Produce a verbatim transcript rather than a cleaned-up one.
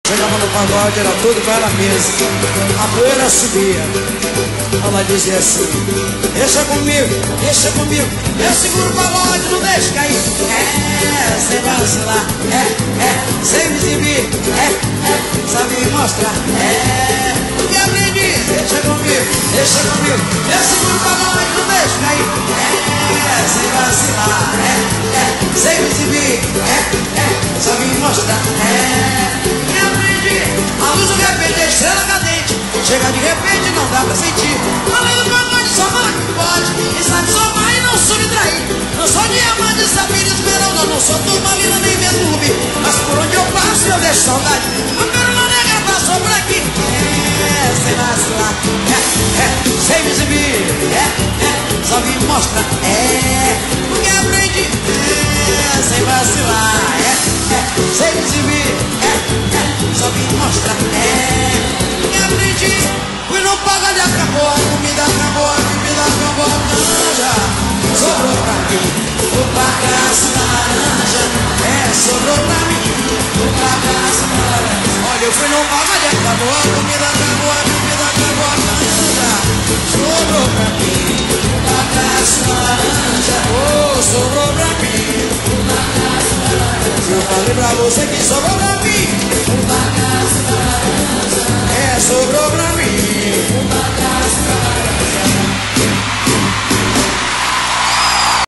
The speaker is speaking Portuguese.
Chegava no pagode, era tudo com ela mesma. A poeira subia. Ela dizia assim: deixa comigo, deixa comigo, eu seguro o pagode, não deixa cair. É, sem vacilar, é, é, sem me exibir, é, é, sabe me mostrar, é, o que aprendi, deixa comigo, deixa comigo, eu seguro o pagode, não deixa cair. É, sem vacilar, é, é, sem me exibir, é, é, sabe me mostrar, é, o que aprendi. A luz de repente é estrela cadente, chega de repente não dá pra sentir. Além do pagode só fala que pode, e sabe somar e não subtrair. Não sou diamante, safira, esmeralda, não sou turmalina nem mesmo, mas por onde eu passo eu deixo saudade. A pérola negra passou por aqui. É, sem vacilar, é, é, sem me exibir, é, é, só me mostra, é, porque aprendi, é, sem vacilar, é, é, sem me exibir, é, é, só me mostra, é, porque aprendi. Fui no pagode, acabou, a comida acabou, a bebida acabou, a canja sobrou pra mim, o bagaço laranja, é, sobrou pra mim, o bagaço laranja. Olha, eu fui no pagode, acabou, a comida acabou, a bebida acabou, a canja sobrou pra mim, o bagaço laranja, oh, sobrou pra mim, o bagaço laranja. Eu falei pra você que sobrou pra mim, o bagaço laranja, é, sobrou pra mim, o bagaço laranja.